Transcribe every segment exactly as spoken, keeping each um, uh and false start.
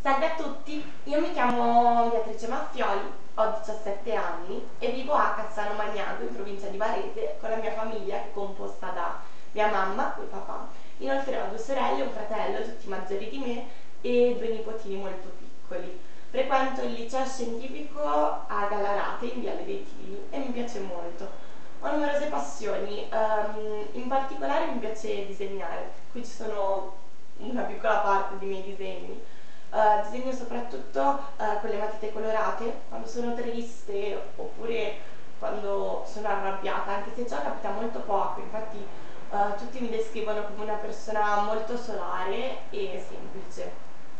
Salve a tutti, io mi chiamo Beatrice Maffioli, ho diciassette anni e vivo a Cassano Magnago in provincia di Varese con la mia famiglia che è composta da mia mamma e papà. Inoltre ho due sorelle e un fratello, tutti maggiori di me, e due nipotini molto piccoli. Frequento il liceo scientifico a Gallarate in Viale dei Tigli e mi piace molto. Ho numerose passioni, um, in particolare mi piace disegnare, qui ci sono una piccola parte dei miei disegni. Uh, disegno soprattutto uh, con le matite colorate quando sono triste oppure quando sono arrabbiata, anche se ciò capita molto poco, infatti uh, tutti mi descrivono come una persona molto solare e semplice.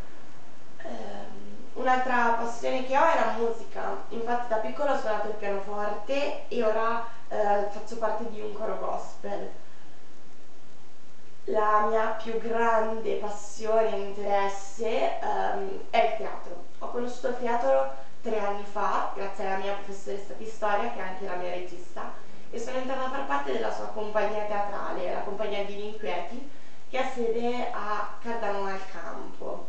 Um, un'altra passione che ho è la musica, infatti da piccola ho suonato il pianoforte e ora uh, faccio parte di un coro gospel. La mia più grande passione e interesse um, è il teatro. Ho conosciuto il teatro tre anni fa, grazie alla mia professoressa di storia, che è anche la mia regista, e sono entrata a far parte della sua compagnia teatrale, la compagnia di Inquieti, che ha sede a Cardano al Campo.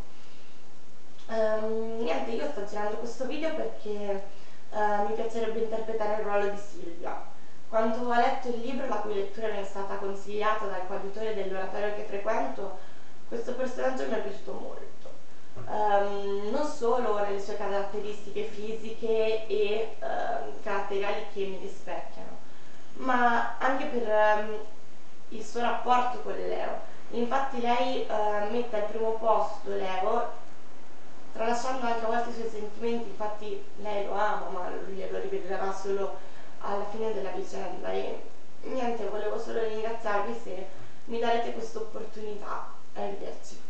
Um, niente, io sto girando questo video perché uh, mi piacerebbe interpretare il ruolo di Silvia. Quando ho letto il libro, la cui lettura mi è stata consigliata dal coadiutore dell'oratorio che frequento, questo personaggio mi è piaciuto molto. Um, non solo nelle sue caratteristiche fisiche e um, caratteriali che mi rispecchiano, ma anche per um, il suo rapporto con Leo. Infatti lei uh, mette al primo posto Leo, tralasciando anche a volte i suoi sentimenti, infatti lei lo ama, ma lui lo rivelerà solo alla fine della vicenda. E niente, volevo solo ringraziarvi se mi darete questa opportunità. Arrivederci.